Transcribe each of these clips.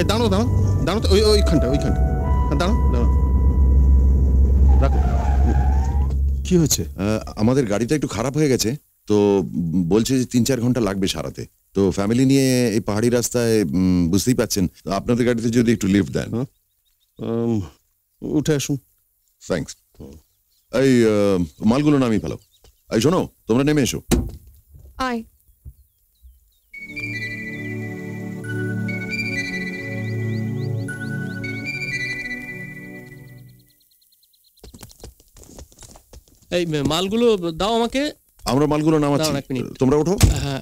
দাঁড়াও দাঁড়াও দাঁড়াও তো, ওইখানটা দাঁড়াও দাঁড়াও, রাখো। কি হয়েছে? আমাদের গাড়িটা একটু খারাপ হয়ে গেছে, তো বলছে যে 3-4 ঘন্টা লাগবে সারাতে। তো ফ্যামিলি নিয়ে এই পাহাড়ি রাস্তায় বুঝতেই পাচ্ছেন, আপনাদের গাড়িতে যদি একটু লিফট দেন। উঠে আসুন। থ্যাঙ্কস। এই মালগুলো নামিয়ে ফেলো। এই শোনো, তোমরা নেমে এসো। আয়। এই মালগুলো দাও আমাকে। আমরা মালগুলো নামাচ্ছি, তোমরা ওঠো। হ্যাঁ।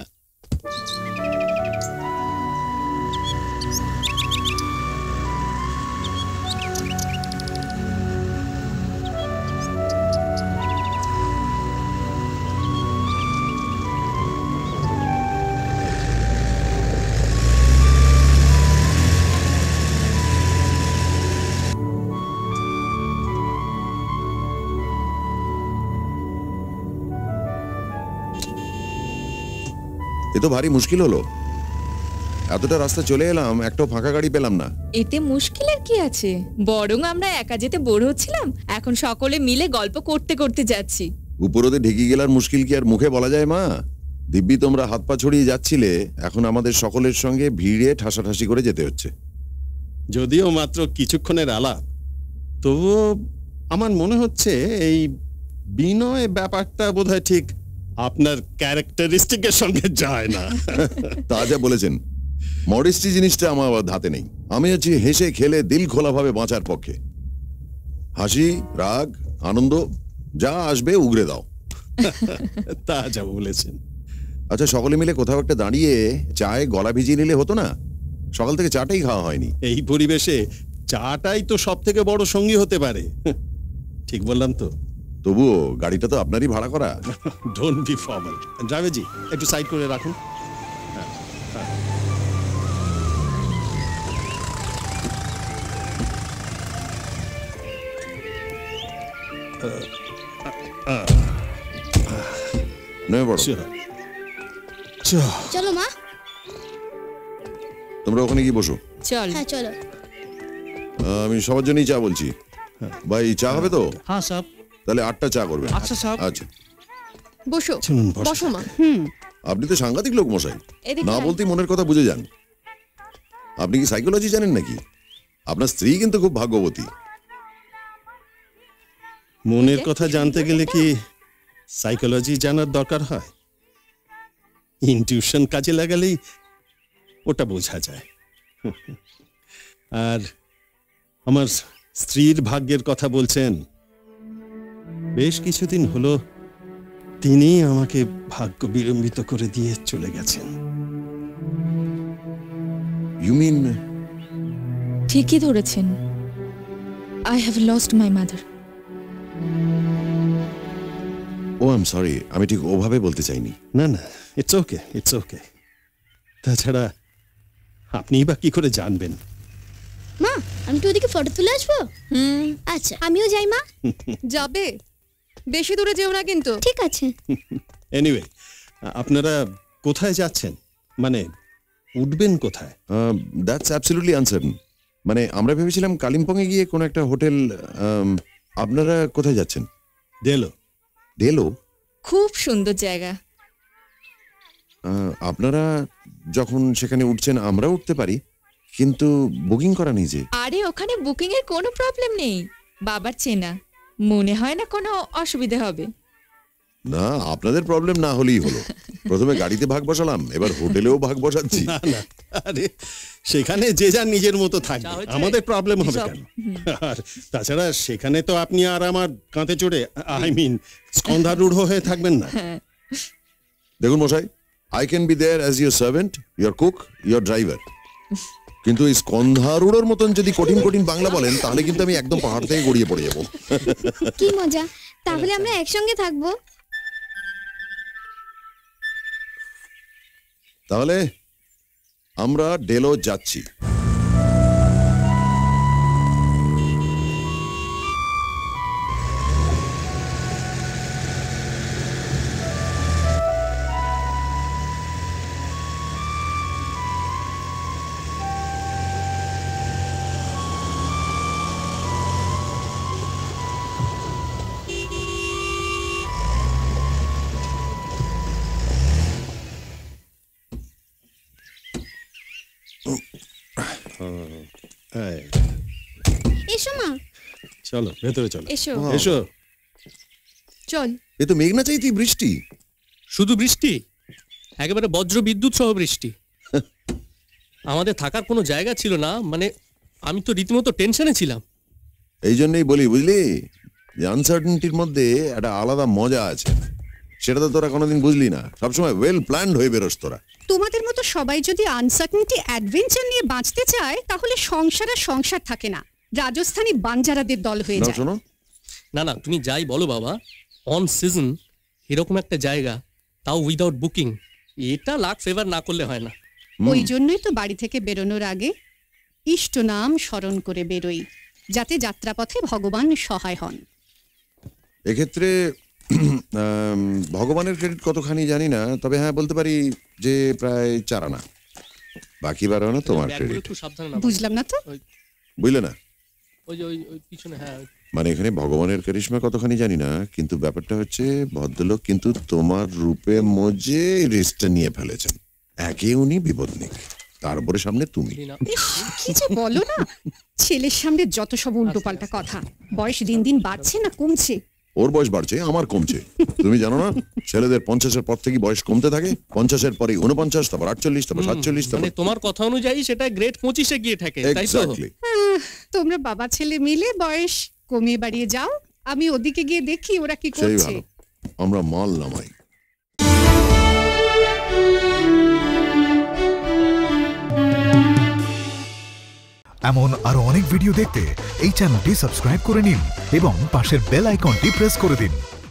এ তো ভারী মুশকিল হলো, এতটা রাস্তা চলে এলাম, একটাও ফাঁকা গাড়ি পেলাম না। এতে মুশকিলের কি আছে? বরং আমরা একা যেতে বোর হচ্ছিলাম, এখন সকলে মিলে গল্প করতে করতে যাচ্ছি। উপরোতে ঢেকে গেলার মুশকিল কি আর মুখে বলা যায় মা? দিব্যি তোমরা হাত পা ছড়িয়ে যাচ্ছিলে, এখন আমাদের সকলের সঙ্গে ভিড়ে ঠাসাঠাসি করে যেতে হচ্ছে। যদিও মাত্র কিছুক্ষণের আলাপ, তবুও আমার মনে হচ্ছে এই বিনয় ব্যাপারটা বোধহয় ঠিক আপনার ক্যারেক্টারিস্টিকের সঙ্গে যায় না। তা যা বলেছেন, মডেস্টি জিনিসটা আমার ধাতে নেই। আমি হচ্ছি হেসে খেলে দিল খোলাভাবে বাঁচার পক্ষে। হাসি, রাগ, আনন্দ যা আসবে উগরে দাও। তা যা বলেছেন। আচ্ছা, সকলে মিলে কোথাও একটা দাঁড়িয়ে চায়ে গলা ভিজিয়ে নিলে হতো না? সকাল থেকে চাটাই খাওয়া হয়নি। এই পরিবেশে চাটাই তো সব থেকে বড় সঙ্গী হতে পারে। ঠিক বললাম তো? তবুও গাড়িটা তো আপনারই ভাড়া করা। Don't be formal. ড্রাইভারজি, একটু সাইড করে রাখুন। চলো মা, তোমরা ওখানে গিয়ে বসো। চল। হ্যাঁ চলো। আমি সবার জন্যই চা বলছি। ভাই, চা হবে তো? হ্যাঁ সাহেব। তাহলে 8টা চা করবেন। আচ্ছা সাহেব। আচ্ছা, বসো বসো মা। আপনি তো সাংঘাতিক লোক মশাই, না বলতেই মনের কথা বুঝে যান। আপনি কি সাইকোলজি জানেন নাকি? আপনার স্ত্রী কিন্তু খুব ভাগ্যবতী। মনের কথা জানতে গেলে কি সাইকোলজি জানার দরকার হয়? ইনটিউশন কাজে লাগালেই ওটা বোঝা যায়। আর আমার স্ত্রীর ভাগ্যের কথা বলছেন, বেশ কিছুদিন হলো তিনি আমাকে ভাগ্য বিলম্বিত করে দিয়ে চলে গেছেন। You mean? ঠিকই ধরেছেন। I have lost my mother. Oh I am sorry, আমি ঠিক ওভাবে বলতে চাইনি। না না, ইটস ওকে, ইটস ওকে। তাছাড়া আপনি বা কি করে জানবেন? মা, আমি তো ওদিকে ফটো তুলে আসবো। আচ্ছা, আমিও যাই মা। যাবে? বেশি দূরে যেও না কিন্তু। ঠিক আছে। এনিওয়ে, আপনারা কোথায় যাচ্ছেন? মানে উঠবেন কোথায়? That's absolutely uncertain. মানে আমরা ভেবেছিলাম কালিম্পংয়ে গিয়ে কোনো একটা হোটেল। আপনারা কোথায় যাচ্ছেন? ডেলো। ডেলো? খুব সুন্দর জায়গা। আপনারা যখন সেখানে উঠছেন আমরা উঠতে পারি, কিন্তু বুকিং করা নেই যে। আরে ওখানে বুকিং এর কোনো প্রবলেম নেই, বাবার চেনা, মনে হয় না কোনো অসুবিধা হবে। না, আপনাদের প্রবলেম না হলেই হলো। প্রথমে গাড়িতে ভাগ বসালাম, এবার হোটেলেও ভাগ বসাচ্ছি। না না, আরে সেখানে যে যার নিজের মতো থাকবে, আমাদের প্রবলেম হবে কেন? আর তাছাড়া সেখানে তো আপনি আর আমার কাঁধে চড়ে, আই মিন স্কন্ধারূঢ় হয়ে থাকবেন না। দেখুন মশাই, I can be there as your servant, your cook, your driver, কিন্তু এই স্কন্ধারূঢ়র মতন যদি কঠিন কঠিন বাংলা বলেন তাহলে কিন্তু আমি একদম পাহাড় থেকে গড়িয়ে পড়ে যাবো। কি মজা, তাহলে আমরা একসঙ্গে থাকবো। তাহলে আমরা ডেলো যাচ্ছি। এসো মা। চলো ভেতরে চলো। এসো এসো। চল। এ তো মেঘনা চাইতেই বৃষ্টি। শুধু বৃষ্টি, একেবারে বজ্র বিদ্যুৎ সহ বৃষ্টি। আমাদের থাকার কোনো জায়গা ছিল না, মানে আমি তো রীতিমতো টেনশনে ছিলাম। এই জন্যই বলি বুঝলি, যে আনসার্টেনটির মধ্যে একটা আলাদা মজা আছে, সেটা তো তোরা কোনোদিন বুঝলি না। সবসময় ওয়েল প্ল্যান্ড হয়ে বেরোস তোরা। তোমাদের মতো সবাই যদি আনসার্টেনিটি অ্যাডভেঞ্চার নিয়ে বাঁচতে চায়, তাহলে সংসার আর সংসার থাকে না, রাজস্থানী বাঞ্জারাদের দল হয়ে নাও যায়। শোনো, না না, তুমি যাই বলো বাবা, অন সিজন এরকম একটা জায়গা, তাও উইদাউট বুকিং, এটা লাক ফেভার না করলে হয় না। ওই জন্যই তো বাড়ি থেকে বেরোনোর আগে ইষ্ট নাম স্মরণ করে বেরোই, যাতে যাত্রাপথে ভগবান সহায় হন। এক্ষেত্রে ভগবানের ক্রেডিট কতখানি জানি না, তবে হ্যাঁ বলতে পারি যে প্রায় 4 আনা। বাকি 12 আনা তোমার ব্যাগগুলো ক্রেডিট। একটু সাবধানে না। বুঝলাম না তো। বুঝলে না? ওই যে ওই পিছনে, হ্যাঁ। মানে এখানে ভগবানের কারিশমা কতখানি জানি না, কিন্তু ব্যাপারটা হচ্ছে ভদ্রলোক কিন্তু তোমার রূপে মজে রিস্কটা নিয়ে ফেলেছেন। একে উনি বিপদনিক, তার উপরে সামনে তুমি। ইস, কি যে বলো না, ছেলের সামনে যত সব উল্টোপাল্টা কথা। বয়স দিন দিন বাড়ছে না কমছে? ওর বয়স বাড়ছে, আমার কমছে। তুমি জানো না, ছেলেদের 50-এর পর থেকে বয়স কমতে থাকে। 50-এর পরে 49, তারপর 48, তারপর 47, মানে তারপর তোমার কথা অনুযায়ী সেটা গ্রেড 25-এ গিয়ে থাকে, তাই তো? এক্স্যাক্টলি। তোমরা বাবা ছেলে মিলে বয়স কমিয়ে বাড়িয়ে যাও, আমি ওদিকে গিয়ে দেখি ওরা কি সেই করছে। ভালো, আমরা মাল নামাই। এমন আরো অনেক ভিডিও দেখতে এই চ্যানেলটি সাবস্ক্রাইব করে নিন এবং পাশের বেল আইকনটি প্রেস করে দিন।